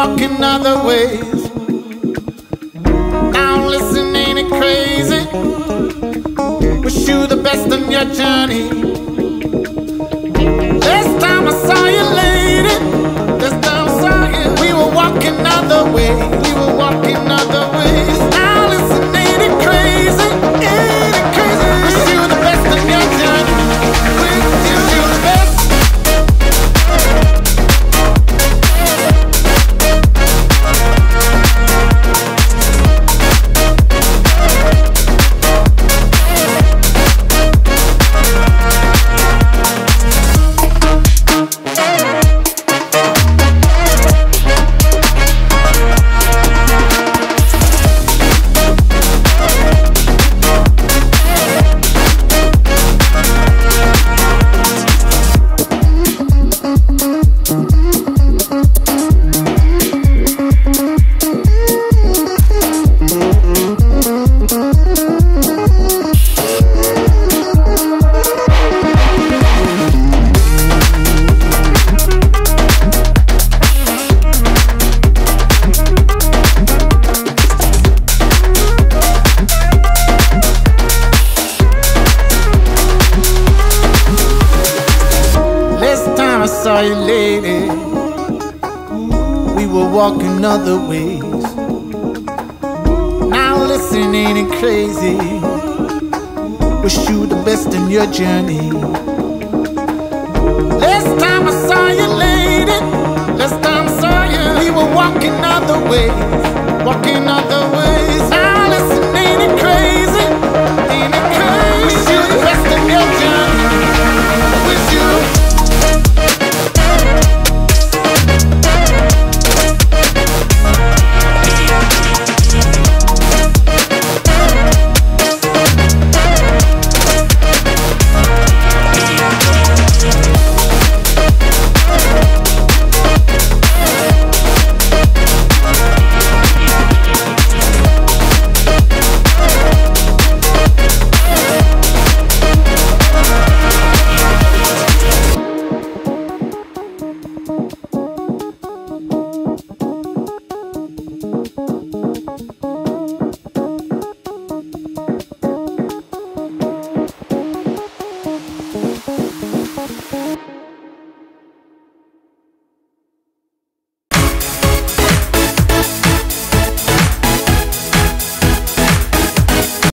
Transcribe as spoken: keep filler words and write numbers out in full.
walking other ways. Now listen, ain't it crazy? Wish you the best on your journey. Last time I saw you, lady, last time I saw you, we were walking other ways. We were walking other ways. Now listen, ain't it crazy? Ain't it crazy? Wish you the best on your journey. Wish you the best. Walking other ways. Now listen, ain't it crazy? Wish you the best in your journey. Last time I saw you, lady, last time I saw you, we were walking other ways, walking other ways.